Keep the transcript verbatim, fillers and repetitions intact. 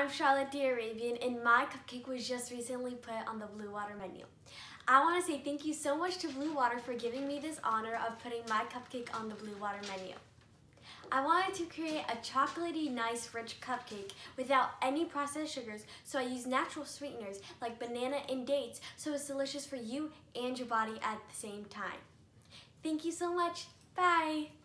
I'm Charlotte the Arabian, and my cupcake was just recently put on the Bluewater menu. I want to say thank you so much to Bluewater for giving me this honor of putting my cupcake on the Bluewater menu. I wanted to create a chocolatey, nice, rich cupcake without any processed sugars, so I used natural sweeteners like banana and dates, so it's delicious for you and your body at the same time. Thank you so much. Bye!